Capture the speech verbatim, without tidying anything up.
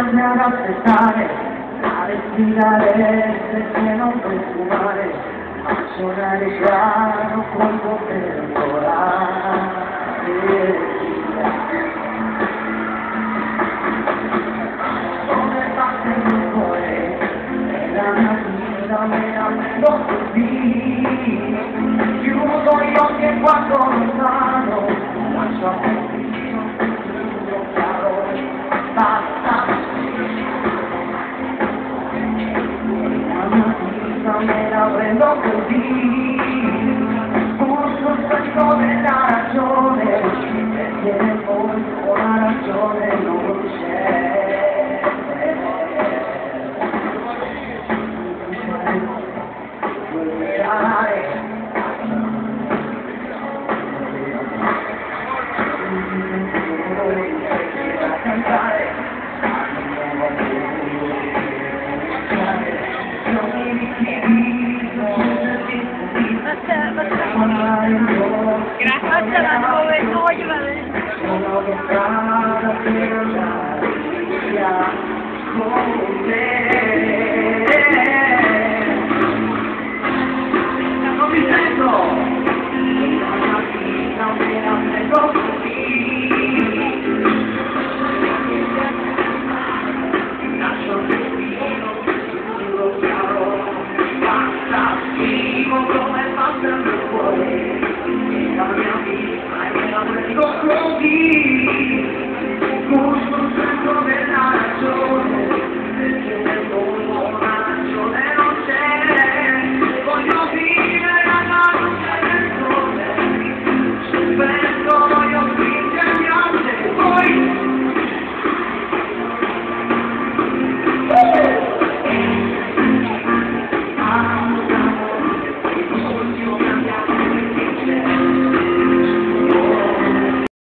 bisogna aspettare, a respirare perché non puoi fumare, a suonare piano quando per volare. Come batte il cuore, e la mia vita me la prendo così, chiudo gli occhi e guardo lontano, lascio a me tutto chiaro, basta. La mia vita me la prendo così, pur senso della ragione, perché poi la ragione non c'è. Grazie alla nuova Sono